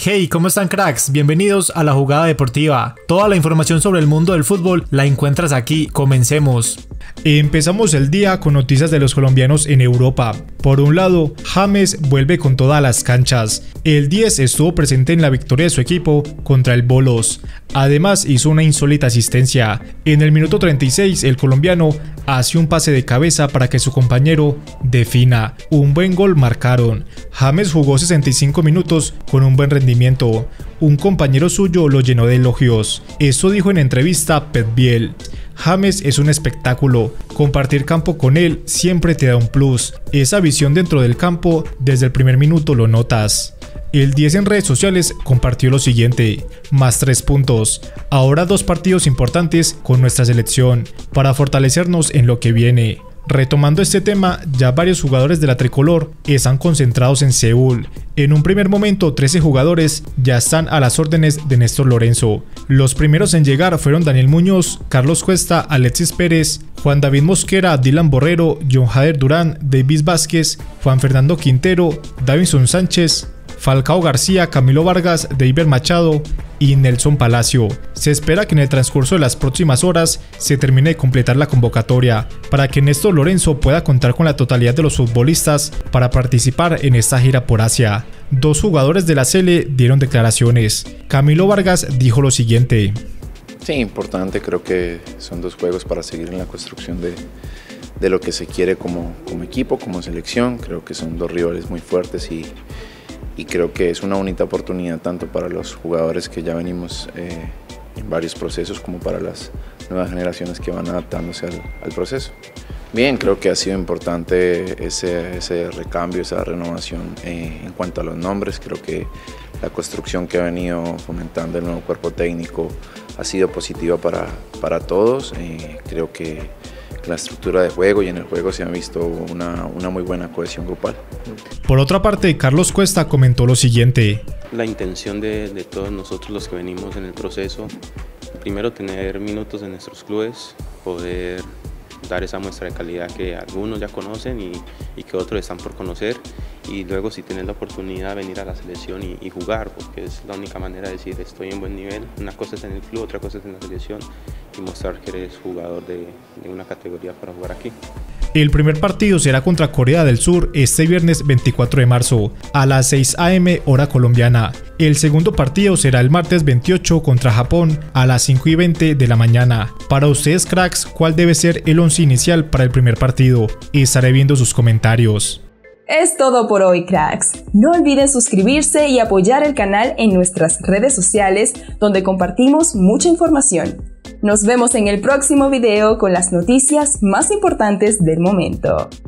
Hey, ¿cómo están, cracks? Bienvenidos a La Jugada Deportiva. Toda la información sobre el mundo del fútbol la encuentras aquí. Comencemos. Empezamos el día con noticias de los colombianos en Europa. Por un lado, James vuelve con todas las canchas. El 10 estuvo presente en la victoria de su equipo contra el Bolos. Además, hizo una insólita asistencia. En el minuto 36, el colombiano hace un pase de cabeza para que su compañero defina. Un buen gol marcaron. James jugó 65 minutos con un buen rendimiento. Un compañero suyo lo llenó de elogios. Esto dijo en entrevista Pep Biel. James es un espectáculo, compartir campo con él siempre te da un plus, esa visión dentro del campo desde el primer minuto lo notas. El 10 en redes sociales compartió lo siguiente: más 3 puntos, ahora 2 partidos importantes con nuestra selección, para fortalecernos en lo que viene. Retomando este tema, ya varios jugadores de la tricolor están concentrados en Seúl. En un primer momento, 13 jugadores ya están a las órdenes de Néstor Lorenzo. Los primeros en llegar fueron Daniel Muñoz, Carlos Cuesta, Alexis Pérez, Juan David Mosquera, Dylan Borrero, John Jader Durán, Davis Vázquez, Juan Fernando Quintero, Davinson Sánchez, Falcao García, Camilo Vargas, David Machado y Nelson Palacio. Se espera que en el transcurso de las próximas horas se termine de completar la convocatoria para que Néstor Lorenzo pueda contar con la totalidad de los futbolistas para participar en esta gira por Asia. 2 jugadores de la Sele dieron declaraciones. Camilo Vargas dijo lo siguiente: Sí, importante, creo que son 2 juegos para seguir en la construcción de lo que se quiere como equipo, como selección. Creo que son 2 rivales muy fuertes y creo que es una bonita oportunidad tanto para los jugadores que ya venimos en varios procesos como para las nuevas generaciones que van adaptándose al proceso. Bien, creo que ha sido importante ese recambio, esa renovación en cuanto a los nombres. Creo que la construcción que ha venido fomentando el nuevo cuerpo técnico ha sido positiva para todos. Creo que la estructura de juego y en el juego se ha visto una muy buena cohesión grupal. Por otra parte, Carlos Cuesta comentó lo siguiente: La intención de todos nosotros los que venimos en el proceso, primero tener minutos en nuestros clubes, poder dar esa muestra de calidad que algunos ya conocen y que otros están por conocer, y luego si tienes la oportunidad venir a la selección y jugar, porque es la única manera de decir estoy en buen nivel. Una cosa es en el club, otra cosa es en la selección, y mostrar que eres jugador de una categoría para jugar aquí. El primer partido será contra Corea del Sur este viernes 24 de marzo a las 6 am hora colombiana. El segundo partido será el martes 28 contra Japón a las 5:20 de la mañana. Para ustedes, cracks, ¿cuál debe ser el 11 inicial para el primer partido? Estaré viendo sus comentarios. Es todo por hoy, cracks. No olviden suscribirse y apoyar el canal en nuestras redes sociales, donde compartimos mucha información. Nos vemos en el próximo video con las noticias más importantes del momento.